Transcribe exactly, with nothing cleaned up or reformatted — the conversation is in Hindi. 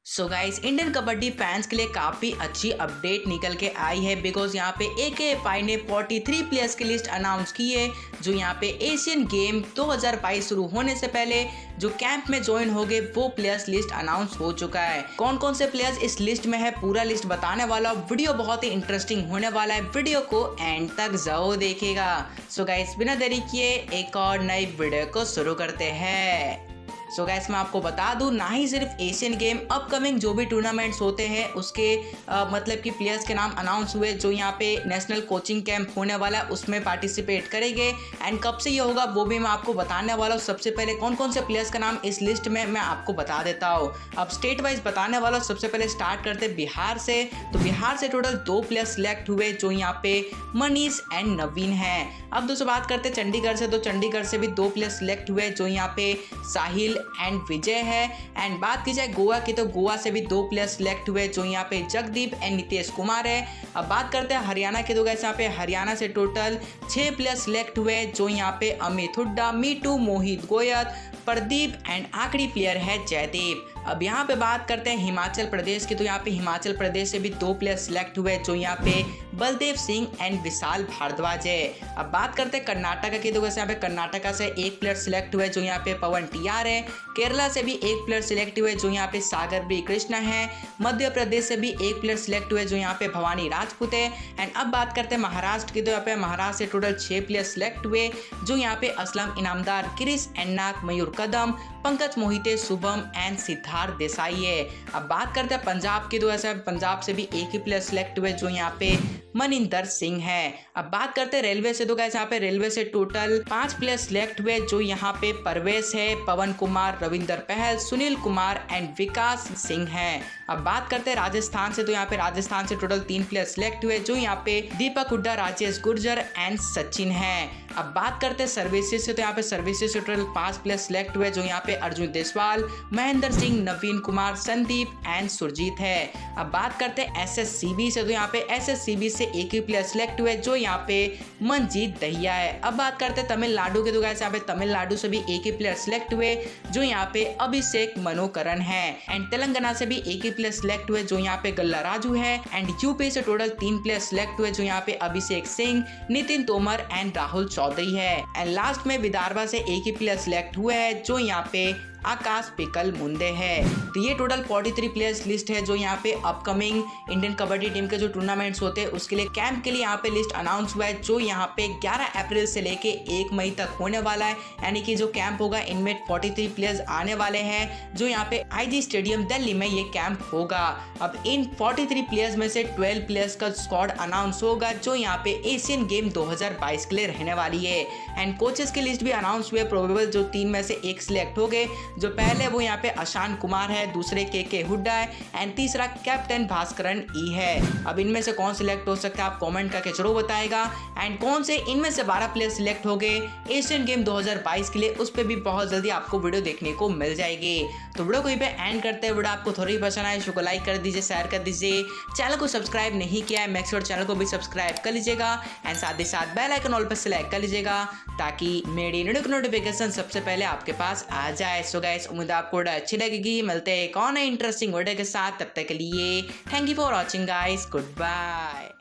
सो गाइस, इंडियन कबड्डी फैंस के लिए काफ़ी अच्छी अपडेट निकल के आई है बिकॉज यहाँ पे ए के एफ आई ने तैंतालीस प्लेयर्स की लिस्ट अनाउंस की है जो यहाँ पे एशियन गेम दो हज़ार बाईस शुरू होने से पहले जो कैंप में ज्वाइन हो गए वो प्लेयर्स लिस्ट अनाउंस हो चुका है। कौन कौन से प्लेयर्स इस लिस्ट में है पूरा लिस्ट बताने वाला हूँ। वीडियो बहुत ही इंटरेस्टिंग होने वाला है, वीडियो को एंड तक जरूर देखेगा। सो गाइस, बिना देरी किए एक और नई वीडियो को शुरू करते हैं। सो so गैस, मैं आपको बता दूं, ना ही सिर्फ एशियन गेम, अपकमिंग जो भी टूर्नामेंट्स होते हैं उसके आ, मतलब कि प्लेयर्स के नाम अनाउंस हुए जो यहाँ पे नेशनल कोचिंग कैंप होने वाला है उसमें पार्टिसिपेट करेंगे। एंड कब से ये होगा वो भी मैं आपको बताने वाला हूँ। सबसे पहले कौन कौन से प्लेयर्स का नाम इस लिस्ट में मैं आपको बता देता हूँ। अब स्टेट वाइज बताने वाला हूँ। सबसे पहले स्टार्ट करते बिहार से। तो बिहार से टोटल दो प्लेयर्स सिलेक्ट हुए जो यहाँ पे मनीष एंड नवीन है। अब दोस्तों बात करते चंडीगढ़ से। तो चंडीगढ़ से भी दो प्लेयर्स सिलेक्ट हुए जो यहाँ पे साहिल एंड विजय है। एंड बात की जाए गोवा की तो गोवा से भी दो प्लेयर्स सिलेक्ट हुए जो यहाँ पे जगदीप एंड नितेश कुमार है। अब बात करते हैं हरियाणा की तो गैस यहाँ पे हरियाणा से टोटल छह प्लेयर्स सिलेक्ट हुए जो यहाँ पे अमित हुड्डा, मीटू, मोहित गोयत, प्रदीप एंड आखिरी प्लेयर है जयदीप। अब यहाँ पे बात करते हैं हिमाचल प्रदेश की। तो यहाँ पे हिमाचल प्रदेश से भी दो प्लेयर सिलेक्ट हुए जो यहाँ पे बलदेव सिंह एंड विशाल भारद्वाज है। अब बात करते हैं कर्नाटक की। तो वैसे यहाँ पे कर्नाटका से एक प्लेयर सिलेक्ट हुए जो यहाँ पे पवन टीआर है। केरला से भी एक प्लेयर सिलेक्ट हुए जो यहाँ पे सागर बी कृष्णा है। मध्य प्रदेश से भी एक प्लेयर सिलेक्ट हुए जो यहाँ पे भवानी राजपूत है। एंड अब बात करते हैं महाराष्ट्र की। तो यहाँ पे महाराष्ट्र से टोटल छह प्लेयर सिलेक्ट हुए जो यहाँ पे असलम इनामदार, क्रिस एन्नाक, मयूर कदम, पंकज मोहिते, शुभम एंड सिद्धार्थ देसाई है। अब बात करते हैं पंजाब की। तो ऐसा पंजाब से भी एक ही प्लेयर सिलेक्ट हुए जो यहाँ पे मनिंदर सिंह है। अब बात करते हैं रेलवे से। तो गाइस यहाँ पे रेलवे से टोटल पांच प्लेयर सिलेक्ट हुए जो यहाँ पे परवेश है, पवन कुमार, रविंदर पहल, सुनील कुमार एंड विकास सिंह है। अब बात करते हैं राजस्थान से। तो यहाँ पे राजस्थान से टोटल तीन प्लेयर सिलेक्ट हुए जो यहाँ पे दीपक हुड्डा, राजेश गुर्जर एंड सचिन है। अब बात करते हैं सर्विसेज से। तो यहाँ पे सर्विसेज से टोटल पांच प्लेयर सिलेक्ट हुए जो यहाँ पे अर्जुन देसवाल, महेंद्र सिंह, नवीन कुमार, संदीप एंड सुरजीत है। अब बात करते हैं एस एस सी बी से। तो यहाँ पे एस एस सी बी से एक ही प्लेयर सिलेक्ट हुए जो यहाँ पे मनजीत दहिया है। अब बात करते हैं तमिलनाडु के। तो गाइस यहाँ पे तमिलनाडु से भी एक ही प्लेयर सिलेक्ट हुए जो यहाँ पे अभिषेक मनोकरण है। एंड तेलंगाना से भी एक ही प्लेयर सिलेक्ट हुए जो यहाँ पे गल्ला राजू है। एंड यूपी से टोटल तीन प्लेयर सिलेक्ट हुए जो यहाँ पे अभिषेक सिंह, नितिन तोमर एंड राहुल चौधरी है। एंड लास्ट में विदर्भा से एक ही प्लेयर सिलेक्ट हुए हैं जो यहाँ पे आकाश पिकल मुंडे है। तो ये टोटल तैंतालीस प्लेयर्स लिस्ट है जो यहाँ पे अपकमिंग इंडियन कबड्डी टीम के जो टूर्नामेंट्स होते हैं उसके लिए कैंप के लिए यहाँ पे लिस्ट अनाउंस हुआ है जो यहाँ पे ग्यारह अप्रैल से लेके एक मई तक होने वाला है। यानी कि जो कैंप होगा इनमें तैंतालीस प्लेयर्स आने वाले हैं जो यहाँ पे आई जी स्टेडियम दिल्ली में ये कैंप होगा। अब इन तैंतालीस प्लेयर्स में से बारह प्लेयर्स का स्क्वाड अनाउंस होगा जो यहाँ पे एशियन गेम दो हज़ार बाईस के लिए रहने वाली है। एंड कोचेस की लिस्ट भी अनाउंस हुए, प्रोबेबल जो तीन में से एक सिलेक्ट हो गए। जो पहले वो यहाँ पे अशान कुमार है, दूसरे के के हुड्डा है एंड तीसरा कैप्टन भास्करन ई है। अब इनमें से कौन सिलेक्ट हो सकता है आप कमेंट करके जरूर बताएगा। एंड कौन से इनमें से बारह प्लेयर सिलेक्ट हो गए एशियन गेम दो हज़ार बाईस के लिए उस पर भी बहुत जल्दी आपको वीडियो देखने को मिल जाएगी। तो वीडियो को यहीं पे एंड करते हैं। वीडियो आपको थोड़ी पसंद आए इसको लाइक कर दीजिए, शेयर कर दीजिए। चैनल को सब्सक्राइब नहीं किया है मेक श्योर चैनल को भी सब्सक्राइब कर लीजिएगा। एंड साथ ही साथ बेल आइकन ऑल पर सिलेक्ट कर लीजिएगा ताकि मेरी वीडियो की नोटिफिकेशन सबसे पहले आपके पास आ जाए। सो गाइस, उम्मीद आपको अच्छी लगेगी। मिलते हैं कौन है इंटरेस्टिंग वीडियो के साथ, तब तक के लिए thank you for watching guys, good bye.